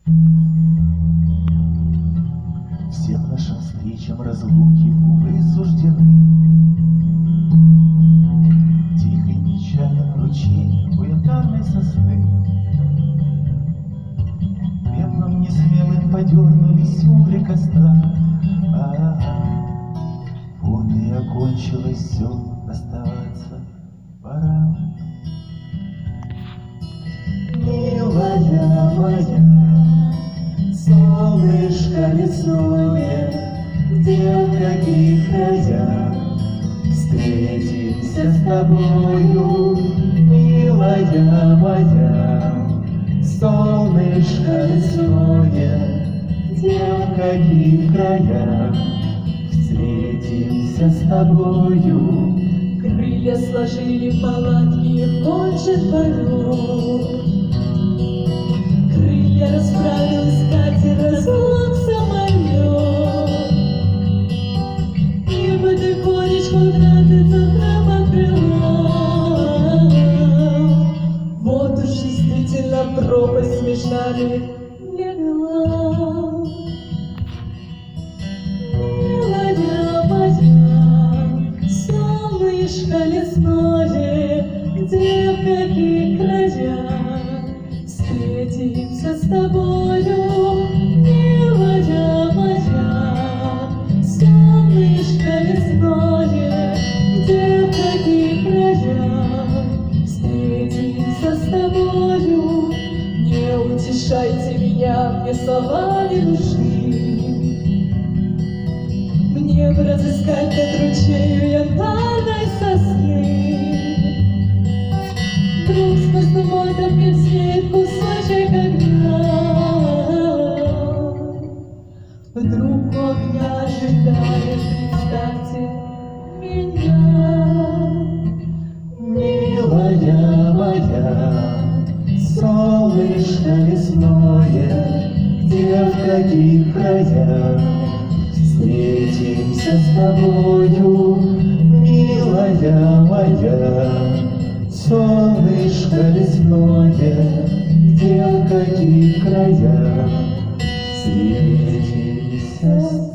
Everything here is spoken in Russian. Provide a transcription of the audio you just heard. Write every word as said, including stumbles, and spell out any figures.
Всем нашим встречам разлуки, увы, суждены. Тихий печален ручей у янтарной сосны. Пеплом несмелым подернулись угли костра. А-а-а. Вот и окончилось все, расставаться пора. Милая моя, солнышко лесное, где в каких краях встретимся с тобою, милая моя, солнышко лесное, где в каких краях встретимся с тобою. Крылья сложили палатки, хочет полет. Крылья расправил искатель, разлук самолет. И потихонечку тратится прямо крыло. Вот уж действительно пропасть между нами легла. Милая моя, солнышко лесное, где в каких краях встретимся с тобою, милая моя, солнышко лесное, где в каких краях встретимся с тобою. Не утешайте меня, мне слова не нужны. Мне бы разыскать над ручею янтарной сосны. Вдруг сквозь туман там блеснет кусочек огня. Вдруг у огня ожидает, представьте меня. Милая моя, солнышко лесное, где в каких краях встретимся с тобою, милая моя, солнышко лесное, где в каких краях встретимся с тобою.